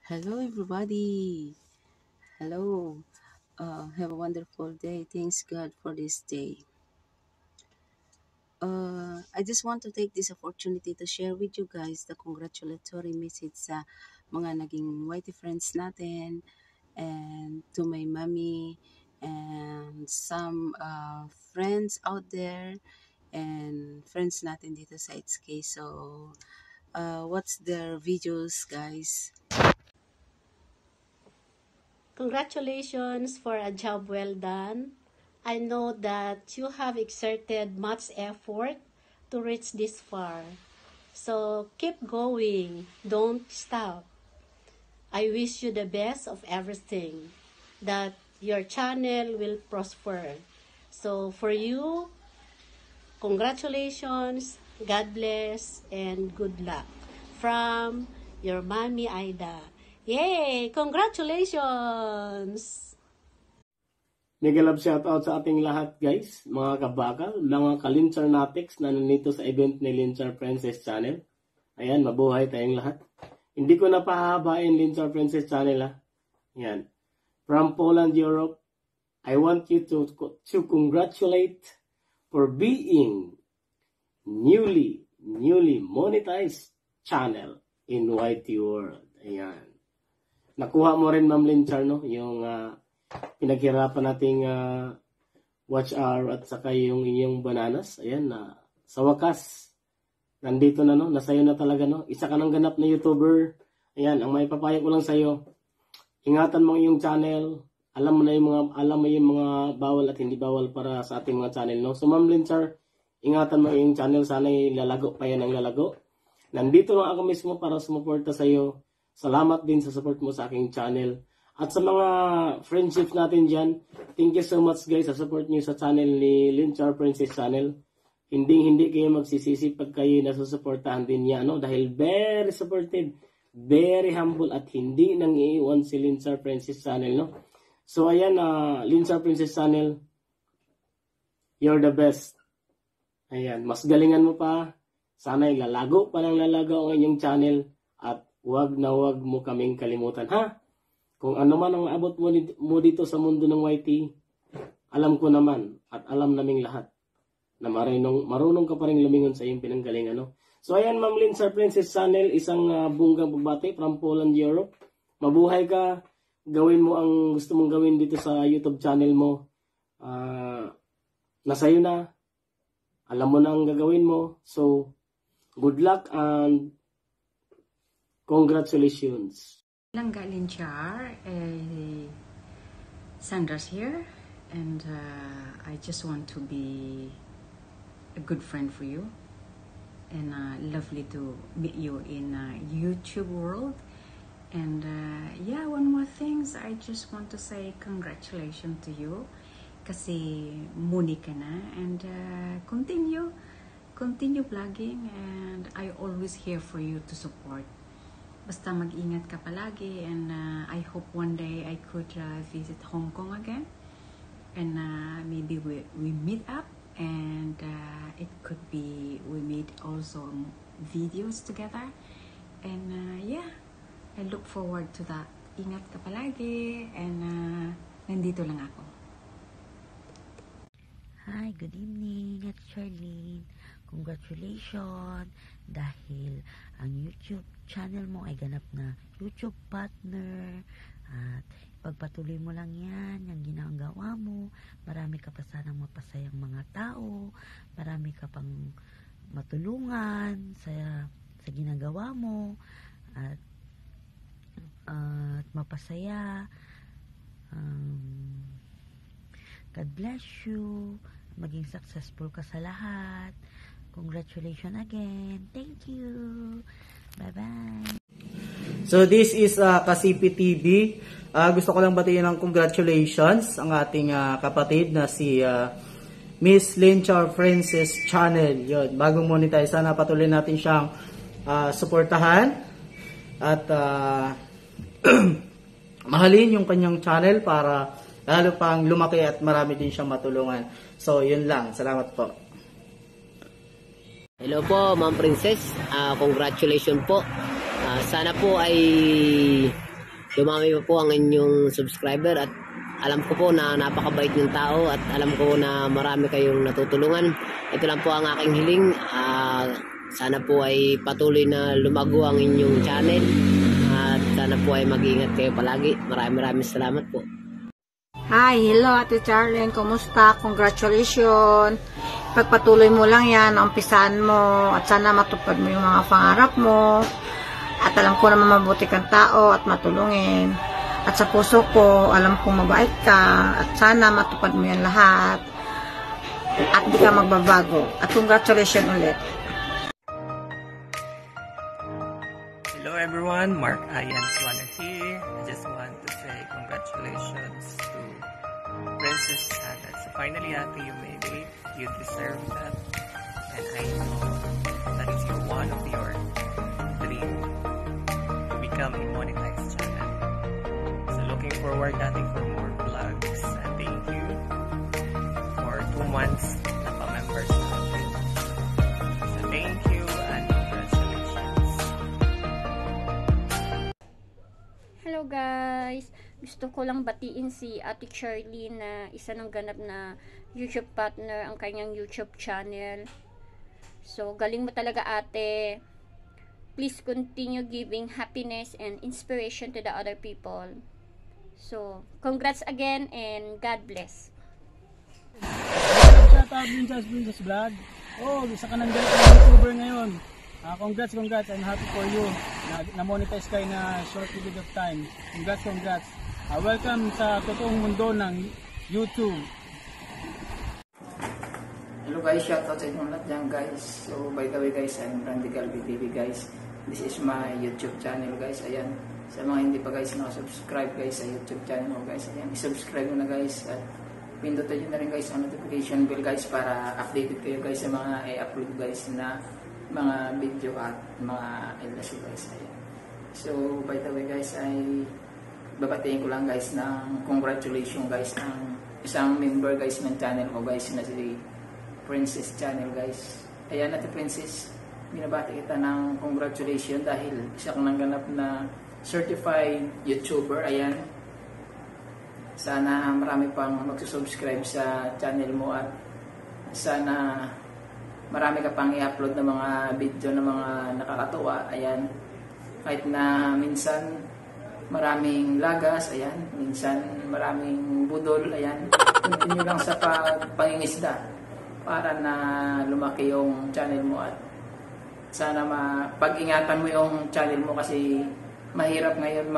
Hello, everybody. Hello. Have a wonderful day. Thanks God for this day. I just want to take this opportunity to share with you guys the congratulatory message sa mga naging whitey friends natin and to my mommy and some friends out there and friends natin dito sa HK. So, what's their videos, guys? Congratulations for a job well done. I know that you have exerted much effort to reach this far. So keep going. Don't stop. I wish you the best of everything. That your channel will prosper. So for you, congratulations, God bless, and good luck. From your Mommy Aida. Yay! Congratulations! Mega love shoutout sa ating lahat guys, mga kabakal, mga ka-Linchar-natics na nandito sa event ni Linchar Princess Channel. Ayan, mabuhay tayong lahat. Hindi ko na pahahabain Linchar Princess Channel ha. Ayan. From Poland, Europe, I want you to congratulate for being newly monetized channel in YT World. Ayan. Nakuha mo rin Ma'am Linchar, no? Yung pinaghirapan nating watch hour at saka yung inyong bananas. Ayan, sa wakas, nandito na, no? Nasa'yo na talaga, no? Isa ka ng ganap na YouTuber. Ayan, ang may papayo ko lang sa'yo, ingatan mo yung channel. Alam mo yung mga bawal at hindi bawal para sa ating mga channel, no? So, Ma'am Linchar, ingatan mo yung channel. Sana lalago pa yan ang lalago. Nandito lang ako mismo para sumuporta sa'yo. Salamat din sa support mo sa aking channel. At sa mga friendships natin dyan, thank you so much guys sa support nyo sa channel ni Linchar Princess Channel. Hindi kayo magsisisi pag kayo nasusuportahan din niya, no? Dahil very supportive, very humble at hindi nang iiwan si Linchar Princess Channel, no? So ayan, Linchar Princess Channel, you're the best. Ayan, mas galingan mo pa. Sana lalago pa ng lalago ang inyong channel at wag mo kaming kalimutan, ha? Kung ano man ang abot mo dito sa mundo ng YT, alam ko naman at alam naming lahat na marunong ka pa rin lumingon sa iyong pinanggalingan, no? So ayan, Ma'am Linchar Princess Channel, isang bunggang pagbati from Poland, Europe. Mabuhay ka, gawin mo ang gusto mong gawin dito sa YouTube channel mo. Nasa'yo na, alam mo na ang gagawin mo. So, good luck and congratulations. Langga Linchar, Sandra's here, and I just want to be a good friend for you, and lovely to meet you in YouTube world. And yeah, one more thing, I just want to say congratulations to you, kasi muni ka na, and continue vlogging, and I always here for you to support. Basta mag-ingat ka palagi, and I hope one day I could visit Hong Kong again, and maybe we meet up, and it could be we made also videos together, and yeah, I look forward to that. Ingat ka palagi, and nandito lang ako. Hi, good evening, it's Charlene. Congratulations dahil ang YouTube channel mo ay ganap na YouTube partner, at pagpatuloy mo lang yan, yung ginagawa mo. Marami ka pa sanang mapasayang mga tao, marami ka pang matulungan sa ginagawa mo, at mapasaya. God bless you, maging successful ka sa lahat. Congratulations again. Thank you. Bye-bye. So this is Kasipi TV. Gusto ko lang batiin ng congratulations ang ating kapatid na si Miss Linchar Princess Channel. Yun, bagong monetize. Sana patuloy natin siyang suportahan at mahalin yung kanyang channel para lalo pang lumaki at marami din siyang matulungan. So yun lang. Salamat po. Hello po, Ma'am Princess. Congratulations po. Sana po ay dumami pa po ang inyong subscriber at alam ko po na napakabait ng tao at alam ko na marami kayong natutulungan. Ito lang po ang aking hiling. Sana po ay patuloy na lumago ang inyong channel at sana po ay mag-iingat kayo palagi. Maraming salamat po. Hi, hello Ate Charlene, kumusta? Congratulations! Pagpatuloy mo lang yan, umpisahan mo at sana matupad mo yung mga pangarap mo at alam ko naman mabuti kang tao at matulungin at sa puso ko, alam kong mabait ka at sana matupad mo yan lahat at di ka magbabago at congratulations ulit. Hello everyone, Mark Ayan Suana here. I just want to say congratulations to Princess Janet. So finally, Ate, you made it. You deserve that. And I know that is one of your dream to become a monetized channel. So looking forward, Ate, for more vlogs. And thank you for 2 months na pa-members natin. So thank you and congratulations. Hello guys! Gusto ko lang batiin si Ate Charlene na isa ng ganap na YouTube partner ang kanyang YouTube channel. So, galing mo talaga ate. Please continue giving happiness and inspiration to the other people. So, congrats again and God bless. Shout out din sa Princess Vlog. Oh, isa ka ng galit na YouTuber ngayon. Congrats. I'm happy for you. Na-monetize kayo na short period of time. Congrats. Welcome sa totoong mundo ng YouTube. Hello guys, shoutout sa inyong lahat dyan guys. So by the way guys, I'm Randy Galvi TV guys. This is my YouTube channel guys. Ayan, sa mga hindi pa guys nakasubscribe guys sa YouTube channel ko guys. Ayan, isubscribe mo na guys. At pindutin nyo na rin guys ang notification bell guys para updated kayo guys sa mga i-upload guys na mga video at mga ilas guys. Ayan. So by the way guys, ay babatiin ko lang guys ng congratulations guys ng isang member guys ng channel ko guys na si Princess Channel guys. Ayan, Ate Princess, binabati kita ng congratulations dahil isa kang nangganap na certified YouTuber. Ayan, sana marami pang magsusubscribe sa channel mo at sana marami ka pang i-upload ng mga video na mga nakakatuwa. Ayan, kahit na minsan maraming lagas, ayan, minsan maraming budol, ayan, continue lang sa pangingisda para na lumaki yung channel mo at sana pag-ingatan mo yung channel mo kasi mahirap ngayon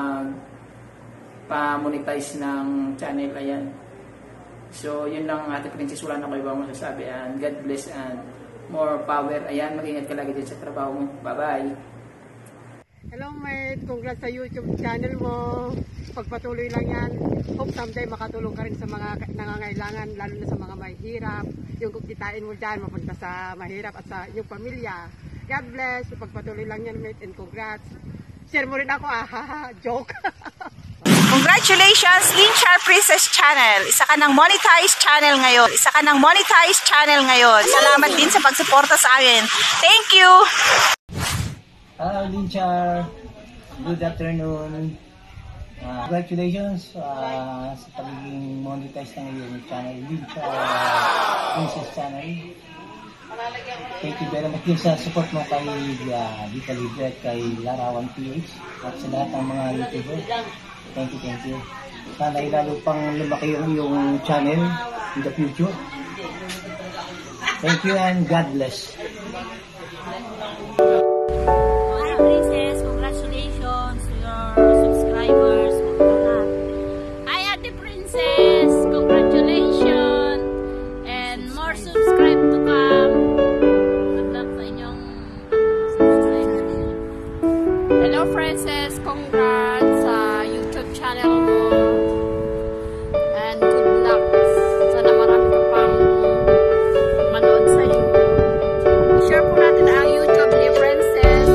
pa-monetize ng channel. Ayan, so yun lang Ate Princess, wala na ko ibang masasabi and God bless and more power. Ayan, mag-ingat ka lagi din sa trabaho mo. Bye-bye. Hello mate, congrats sa YouTube channel mo. Pagpatuloy lang yan. Hope someday makatulong ka rin sa mga nangangailangan, lalo na sa mga mahirap. Yung kitain mo dyan, mapunta sa mahirap at sa inyong pamilya. God bless. Pagpatuloy lang yan mate and congrats. Share mo rin ako joke. Congratulations, Linchar Princess Channel. Isa ka ng monetized channel ngayon. Salamat din sa pagsuporta sa amin. Thank you! Hello Linchar, good afternoon. Congratulations sa pagiging monetized ng iyong channel, Linchar Princess Channel. Thank you very much din sa support mo kay Vita Libre at kay Larawan PH at sa lahat ng mga YouTuber. Thank you. Sana lalo pang lumaki yung iyong channel in the future. Thank you and God bless. Princess, congratulations to your subscribers. Hi Ate Princess, congratulations and more subscribe to come. Good luck sa inyong subscribers. Hello Princess, congrats sa YouTube channel mo and good luck. Sana marami ka pang manood sa iyo. Share po natin ang YouTube ni Princess.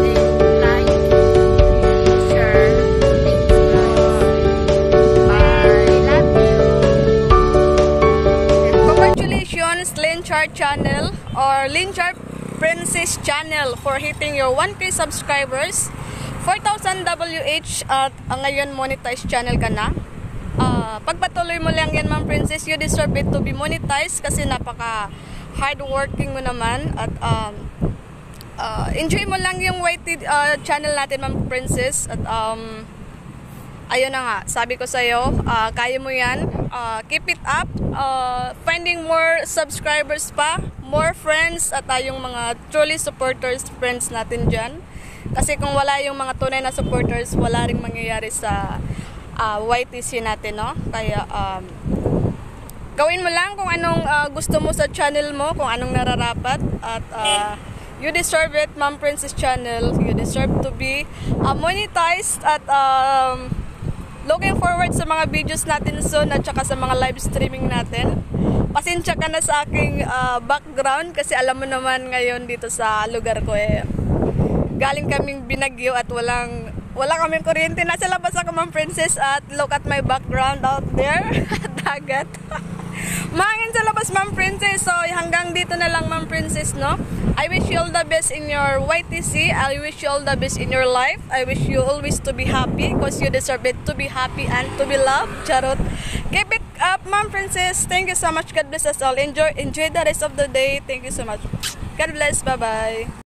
Linchar Channel or Linchar Princess Channel for hitting your 1K subscribers. 4,000 WH at ngayon monetized channel ka na. Pagpatuloy mo lang yan, Ma'am Princess. You deserve it to be monetized kasi napaka hardworking mo naman. At enjoy mo lang yung YT channel natin, Ma'am Princess. At ayun na nga, sabi ko sa'yo, kaya mo yan. Keep it up. Finding more subscribers pa, more friends, at yung mga truly supporters, friends natin dyan. Kasi kung wala yung mga tunay na supporters, wala ring mangyayari sa YTC natin, no? Kaya, gawin mo lang kung anong gusto mo sa channel mo, kung anong nararapat. At you deserve it, Ma'am Princess channel. You deserve to be monetized. At looking forward sa mga videos natin soon at saka sa mga live streaming natin. Pasensya ka na sa aking background kasi alam mo naman ngayon dito sa lugar ko galing kaming binagyo at wala kaming kuryente. Nasa labas ako, Ma'am Princess, at look at my background out there. Dagat. Mahangin sa labas, Ma'am Princess. So hanggang dito na lang, Ma'am Princess, no? I wish you all the best in your YTC. I wish you all the best in your life. I wish you always to be happy because you deserve it to be happy and to be loved. Charot. Keep it up, Ma'am Princess. Thank you so much. God bless us all. Enjoy the rest of the day. Thank you so much. God bless. Bye-bye.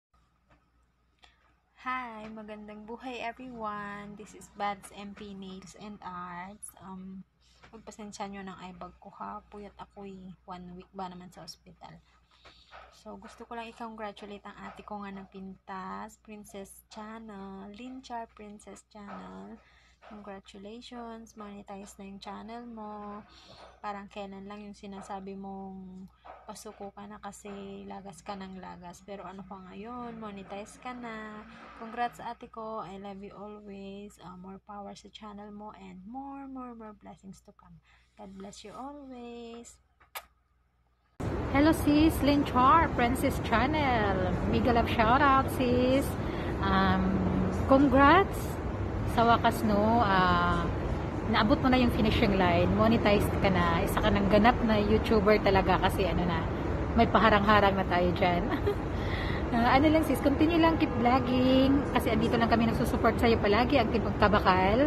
Hi, magandang buhay everyone. This is Bads MP Nails and Arts. Pagpasensya nyo ng eyebag ko ha. Puyat ako'y 1 week ba naman sa ospital. So, gusto ko lang i-congratulate ang ate ko nga ng Pintas Princess Channel, Linchar Princess Channel. Congratulations, monetize na yung channel mo. Parang kailan lang yung sinasabi mong pasuko ka na kasi lagas ka ng lagas. Pero ano pa ngayon, monetize ka na. Congrats ate ko, I love you always. More power sa channel mo and more blessings to come. God bless you always. Hello sis, Linchar Princess Channel. Mega love shoutout sis. Congrats. Sa wakas no, naabot mo na yung finishing line, monetized ka na, isa ka ng ganap na YouTuber talaga kasi may paharang-harang na tayo dyan. Ano lang sis, continue lang, keep vlogging, kasi andito lang kami nagsusupport sa'yo palagi, ang Team Kabakal.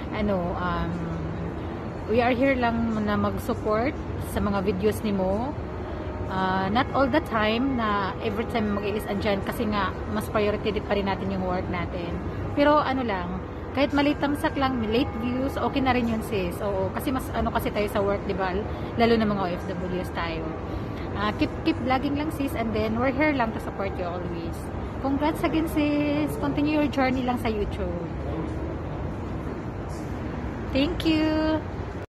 We are here lang na mag-support sa mga videos ni mo. Not all the time na every time mag-ilis andyan kasi nga mas priority pa rin natin yung work natin. Pero kahit maliit tamsak lang, late views, okay na rin yun sis. Oo, kasi mas kasi tayo sa work, diba? Lalo na mga OFWs tayo. Keep vlogging lang sis, and then we're here lang to support you always. Congrats again sis. Continue your journey lang sa YouTube. Thank you.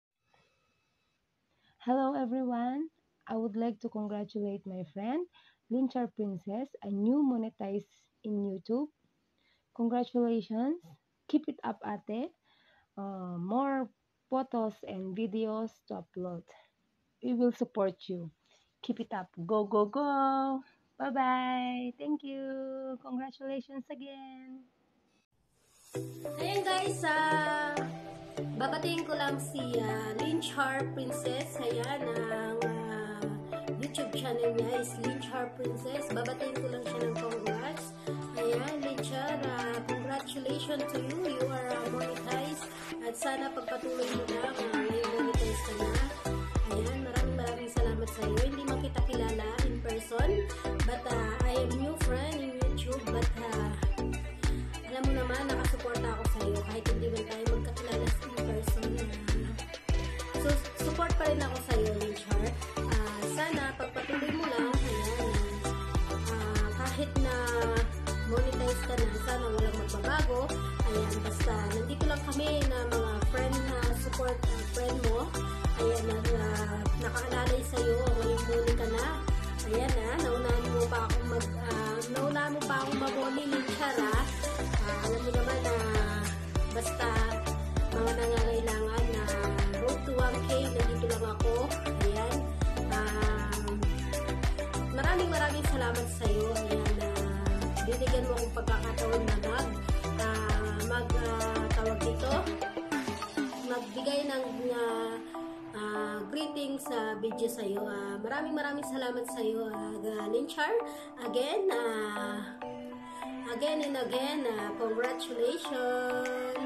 Hello everyone. I would like to congratulate my friend Linchar Princess, a new monetized in YouTube. Congratulations. Keep it up, ate. More photos and videos to upload. We will support you. Keep it up. Go, go, go. Bye-bye. Thank you. Congratulations again. Ayan guys, babatiin ko lang si Linchar Princess. Ayan, ang YouTube channel niya is Linchar Princess. Babatiin ko lang siya ng congrats. Ayan, Linchar, congratulations to you. You are monetized. At sana pagpatuloy mo lang, monetize ka na. Ayan, maraming salamat sa iyo. Hindi man kita kilala in person, but I am new friend in YouTube. But alam mo naman, nakasuporta ako sa iyo kahit hindi man tayo magkakilala in person. So, support pa rin ako sa iyo, Linchar. Sana pagpatuloy mo lang, ayan, kahit na monetize ka na, sana walang magbabago. Ayan, basta nandito lang kami na mga friend na support friend mo. Ayan, nakaalalay sa'yo, ngayon muli ka na. Ayan naunahan mo pa akong mag-moni, Linchar. Alam mo naman na basta mga nangangailangan na road to 1K, nandito lang ako. Ayan, maraming salamat sa'yo. Ayan, binigyan mo akong pagkakataon na magbigay ng greetings sa video sa iyo. Maraming salamat sa iyo, Linchar. Again, again and again. Congratulations!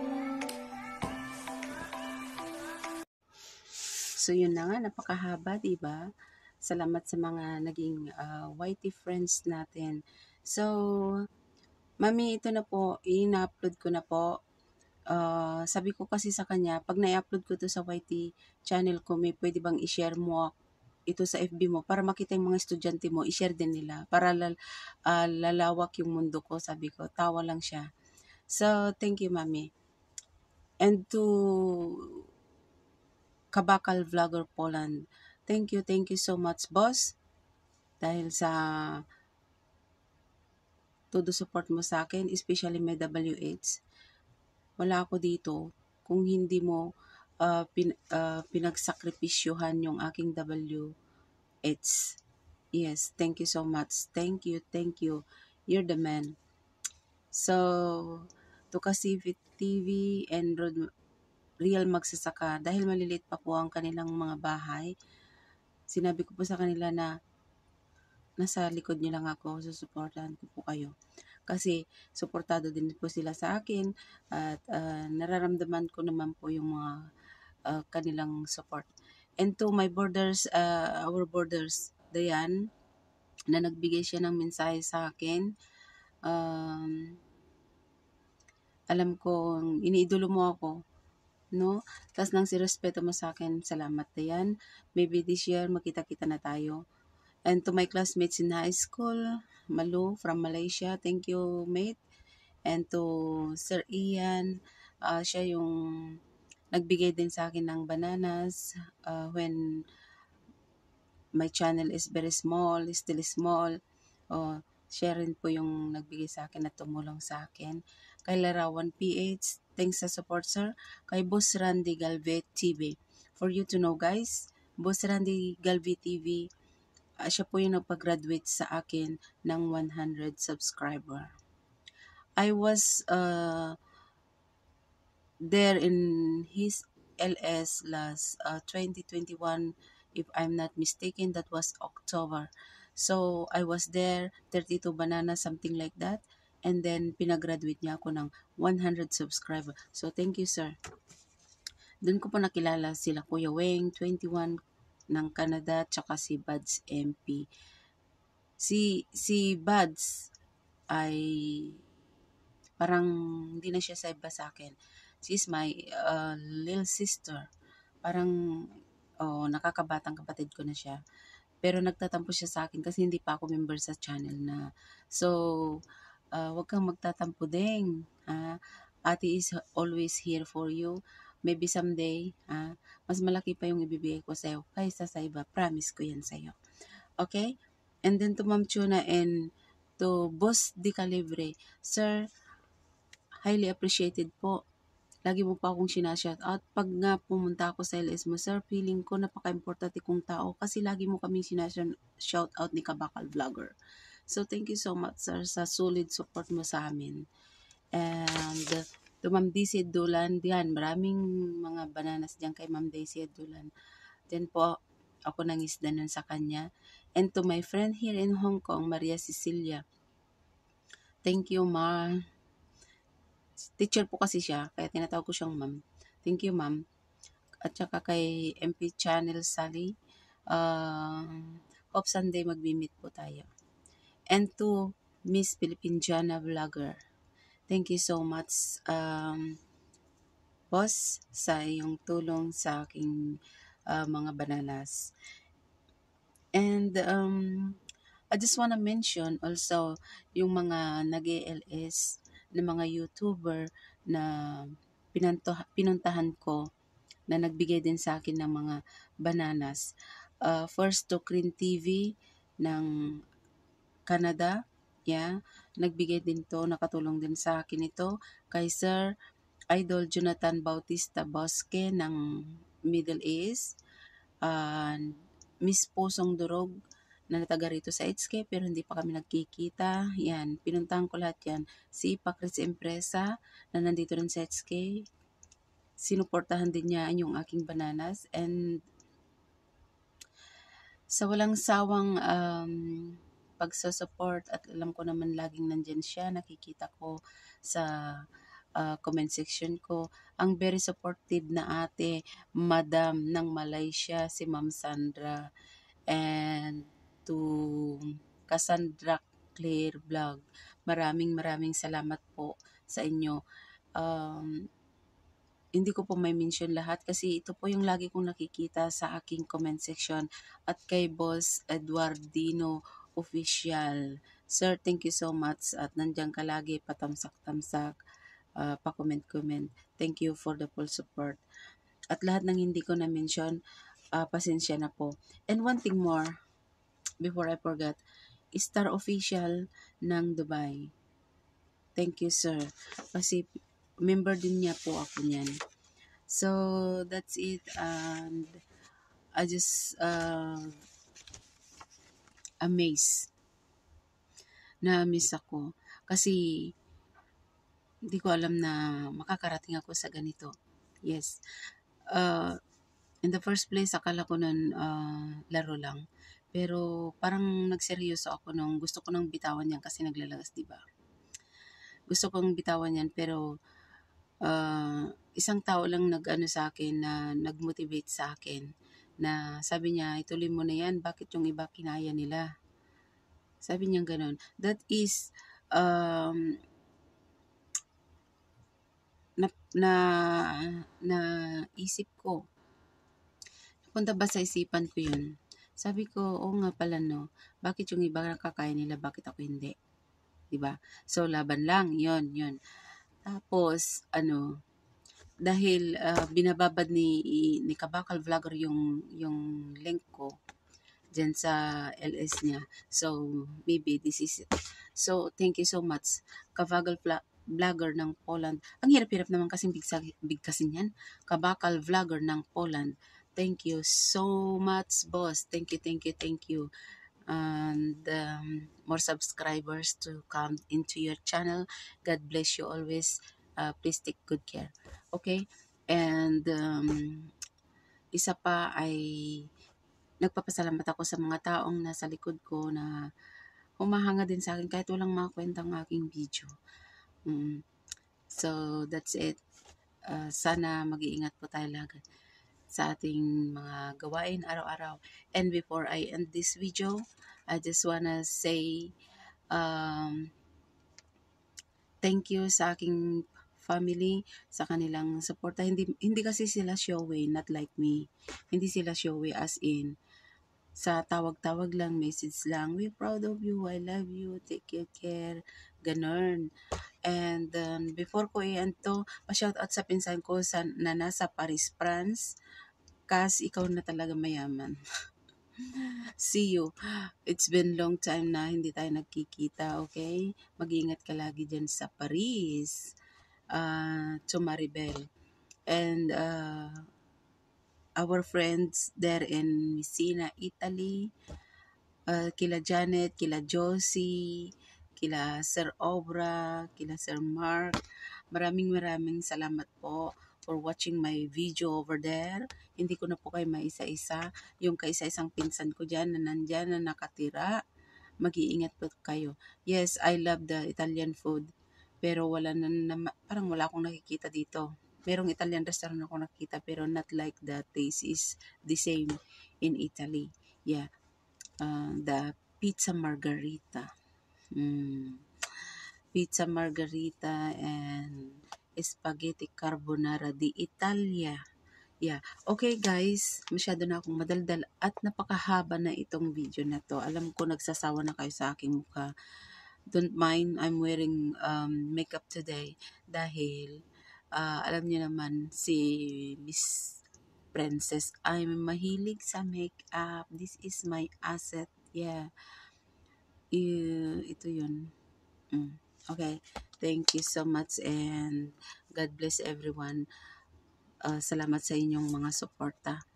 So yun na nga, napakahaba, diba? Salamat sa mga naging YT friends natin. So, Mami, ito na po, in-upload ko na po. Sabi ko kasi sa kanya, pag na-upload ko to sa YT channel ko, may pwede bang i-share mo ito sa FB mo para makita yung mga estudyante mo, i-share din nila para lalawak yung mundo ko. Sabi ko, tawa lang siya. So, thank you, Mami. And to Kabakal Vlogger Poland, thank you so much, boss. Dahil sa todo support mo sa akin, especially may WH. Wala ako dito kung hindi mo pinagsakripisyohan yung aking WH. Yes, thank you so much. Thank you. You're the man. So, to Kasipit TV and Real Magsasaka, dahil malilit pa po ang kanilang mga bahay, sinabi ko po sa kanila na nasa likod niyo lang ako, susuportahan ko po kayo. Kasi suportado din po sila sa akin at nararamdaman ko naman po yung mga kanilang support. And to my borders, our borders, Dayan, na nagbigay siya ng mensahe sa akin. Alam ko, iniidolo mo ako, no? Tapos nang si respeto mo sa akin, salamat Dayan. Maybe this year, makita-kita na tayo. And to my classmates in high school, Malu from Malaysia, thank you mate. And to Sir Ian, siya yung nagbigay din sa akin ng bananas when my channel is very small, still small. Siya rin po yung nagbigay sa akin at tumulong sa akin. Kay Larawan PH, thanks sa support sir. Kay Boss Randy Galvez TV. For you to know guys, Boss Randy Galvez TV, siya po yung nagpag-graduate sa akin ng 100 subscriber. I was there in his LS last 2021, if I'm not mistaken, that was October. So, I was there, 32 bananas, something like that. And then, pinag-graduate niya ako ng 100 subscriber. So, thank you, sir. Doon ko po nakilala sila Kuya Weng, 21 ng Canada, tsaka si Buds MP. Si Buds ay parang hindi na siya saiba sa akin. She's my little sister. Parang nakakabatang kapatid ko na siya. Pero nagtatampo siya sa akin kasi hindi pa ako member sa channel na. So, wag kang magtatampo ding. Ate is always here for you. Maybe someday, mas malaki pa yung ibibigay ko sa'yo kaysa sa iba. Promise ko yan sa'yo. Okay? And then to Ma'am Chuna and to Boss Di Calibre. Sir, highly appreciated po. Lagi mo pa akong sinashout out. Pag nga pumunta ako sa LS mo, sir, feeling ko napaka-importante kong tao kasi lagi mo kami sinashout out ni Kabakal Vlogger. So, thank you so much, sir, sa solid support mo sa amin. And to Ma'am Daisy Dulan, diyan, maraming mga bananas diyan kay Ma'am Daisy Dulan. Then po, ako nangisda nun sa kanya. And to my friend here in Hong Kong, Maria Cecilia. Thank you, Ma. Teacher po kasi siya, kaya tinatawag ko siyang ma'am. Thank you, ma'am. At saka kay MP Channel Sally. Hope Sunday magbi-meet po tayo. And to Miss Filipinjana Vlogger. Thank you so much, boss, sa iyong tulong sa aking mga bananas. And I just wanna mention also yung mga nag-ELS na mga YouTuber na pinuntahan ko na nagbigay din sa akin ng mga bananas. First to Green TV ng Canada, nagbigay din to, nakatulong din sa akin ito. Kay Sir Idol Jonathan Bautista Bosque ng Middle East, Miss Pusong Durog na taga rito sa HK pero hindi pa kami nagkikita. Yan, pinuntahan ko lahat yan. Si Pakris Empresa na nandito rin sa HK. Sinuportahan din niya yung aking bananas. And sa walang sawang pagsusupport at alam ko naman laging nandyan siya. Nakikita ko sa comment section ko. Ang very supportive na ate, Madam ng Malaysia, si Ma'am Sandra. And to Cassandra Claire Vlog. Maraming salamat po sa inyo. Hindi ko po may mention lahat kasi ito po yung lagi kong nakikita sa aking comment section. At kay Boss Eduardino Official. Sir, thank you so much. At nandiyan ka lagi, patamsak-tamsak, pa-comment-comment. Thank you for the full support. At lahat ng hindi ko na-mention, pasensya na po. And one thing more, before I forget, Star Official ng Dubai. Thank you, sir. Kasi member din niya po ako niyan. So, that's it. And I just amazed. Na-miss ako. Kasi hindi ko alam na makakarating ako sa ganito. Yes. In the first place, akala ko nun laro lang. Pero parang nagseryoso ako nung gusto ko nang bitawan yan kasi naglalagas, diba? Gusto kong bitawan yan pero isang tao lang nag-ano sa akin na nag-motivate sa akin na sabi niya, ituloy mo na yan, bakit yung iba kinaya nila? Sabi niya ganun. That is na isip ko. Punta ba sa isipan ko yun? Sabi ko, oo nga pala no, bakit yung iba nakakaya nila, bakit ako hindi? Diba? So, laban lang, yun. Tapos, dahil binababad ni Kabakal Vlogger yung link ko dyan sa LS niya. So, maybe this is it. So, thank you so much. Kabakal Vlogger ng Poland. Ang hirap-hirap naman kasing bigkasin yan. Kabakal Vlogger ng Poland. Thank you so much, boss. Thank you. And more subscribers to come into your channel. God bless you always. Please take good care. Okay? And isa pa ay nagpapasalamat ako sa mga taong nasa likod ko na humahanga din sa akin kahit walang makakwenta ang aking video. So, that's it. Sana mag-iingat po tayo lagi sa ating mga gawain araw-araw. And before I end this video, I just wanna say thank you sa aking family, sa kanilang suporta. Hindi kasi sila showy, not like me. Hindi sila showy as in sa tawag-tawag lang, message lang, we're proud of you, I love you, take good care, ganun. And before ko i-end to, pa-shoutout sa pinsan ko na nasa Paris, France. Kas, ikaw na talaga mayaman. See you. It's been long time na hindi tayo nagkikita, okay? Mag-iingat ka lagi dyan sa Paris. To Maribel. And our friends there in Messina, Italy. Kila Janet, kila Josie, kila Sir Obra, kila Sir Mark. Maraming salamat po for watching my video over there. Hindi ko na po kayo maisa-isa. Yung kaisa-isang pinsan ko dyan na nandyan na nakatira. Mag-iingat po kayo. Yes, I love the Italian food. Pero parang wala akong nakikita dito. Merong Italian restaurant ako nakikita pero not like the taste is the same in Italy. Yeah. The pizza margherita. Pizza margherita and spaghetti carbonara di Italia. Yeah. Okay guys, masyado na akong madaldal at napakahaba na itong video na to. Alam ko nagsasawa na kayo sa aking mukha. Don't mind, I'm wearing makeup today dahil alam niyo naman si Miss Princess, I'm mahilig sa makeup. This is my asset. Yeah. Ito yun. Okay. Thank you so much and God bless everyone. Salamat sa inyong mga suporta.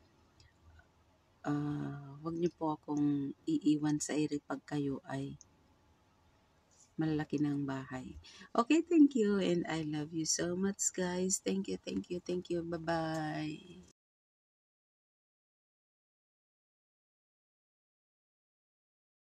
Huwag niyo po akong iiwan sa ere pag kayo ay malalaki ng bahay. Okay, thank you and I love you so much guys. Thank you. Bye-bye.